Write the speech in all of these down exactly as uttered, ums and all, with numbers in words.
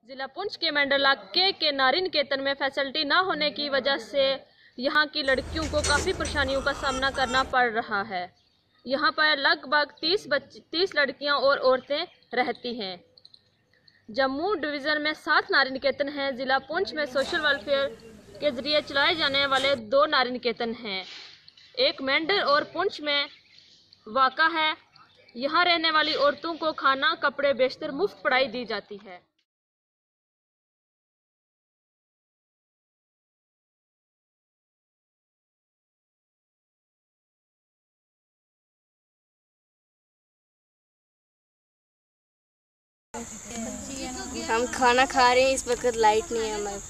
जिला पुंछ के मेंढर इलाके के नारी निकेतन में फैसिलिटी न होने की वजह से यहाँ की लड़कियों को काफ़ी परेशानियों का सामना करना पड़ रहा है। यहाँ पर लगभग तीस बच्ची तीस लड़कियाँ और औरतें रहती हैं। जम्मू डिवीज़न में सात नारी निकेतन हैं। जिला पुंछ में सोशल वेलफेयर के ज़रिए चलाए जाने वाले दो नारी निकेतन हैं। एक मेंढर और पुंछ में वाक़ा है। यहाँ रहने वाली औरतों को खाना, कपड़े, बेशतर मुफ्त पढ़ाई दी जाती है। हम खाना खा रहे हैं, इस वक्त लाइट नहीं है हमारे।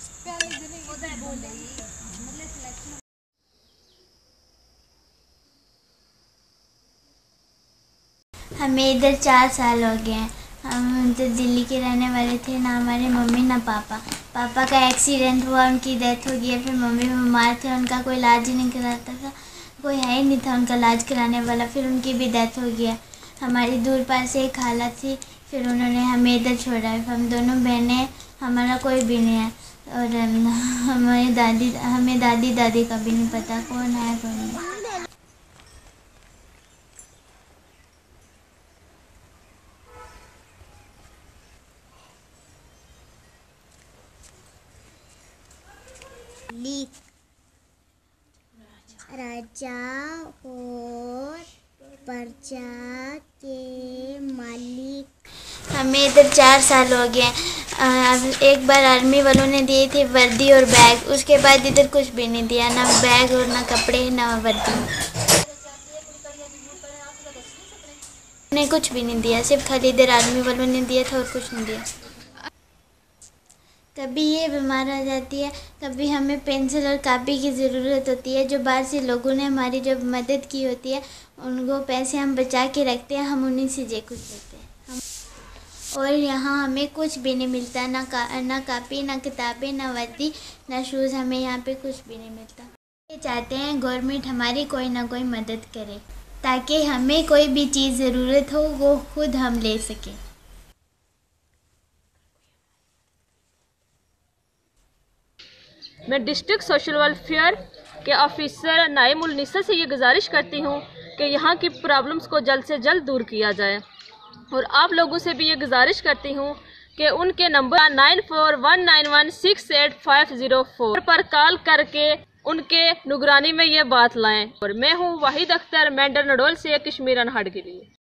हमें इधर चार साल हो गए हैं। हम तो दिल्ली के रहने वाले थे, ना हमारे मम्मी ना पापा। पापा का एक्सीडेंट हुआ, उनकी डेथ हो गई। फिर मम्मी बीमार थे, उनका कोई इलाज ही नहीं कराता था, कोई है ही नहीं था उनका इलाज कराने वाला। फिर उनकी भी डेथ हो गया। हमारी दूर पास से एक खाला थी, फिर उन्होंने हमें इधर छोड़ा है। हम दोनों बहनें, हमारा कोई भी नहीं है। और हमारी दादी हमें दादी दादी का भी नहीं पता कौन है कौन नहीं। राजा और प्रजा के मालिक। हमें इधर चार साल हो गए हैं। एक बार आर्मी वालों ने दिए थे वर्दी और बैग, उसके बाद इधर कुछ भी नहीं दिया, ना बैग और ना कपड़े ना वर्दी। उन्हें कुछ भी नहीं दिया, सिर्फ खाली इधर आर्मी वालों ने दिया था और कुछ नहीं दिया। कभी ये बीमार आ जाती है, कभी हमें पेंसिल और कापी की ज़रूरत होती है। जो बाहर से लोगों ने हमारी जो मदद की होती है, उनको पैसे हम बचा के रखते हैं, हम उन्हीं से जे कुछ देते हैं हम। और यहाँ हमें कुछ भी नहीं मिलता, ना का ना कापी, ना किताबें, ना वर्दी, ना शूज़। हमें यहाँ पे कुछ भी नहीं मिलता। ये चाहते हैं गवर्नमेंट हमारी कोई ना कोई मदद करे, ताकि हमें कोई भी चीज़ ज़रूरत हो वो खुद हम ले सकें। मैं डिस्ट्रिक्ट सोशल वेलफेयर के ऑफिसर नाइम से ये गुजारिश करती हूँ कि यहाँ की प्रॉब्लम्स को जल्द से जल्द दूर किया जाए। और आप लोगों से भी ये गुजारिश करती हूँ कि उनके number nine four one nine one six eight five zero four पर कॉल करके उनके निगरानी में ये बात लाएं। और मैं हूँ वाहिद अख्तर, मेंढर नडोल से, कश्मीर अनहट के लिए।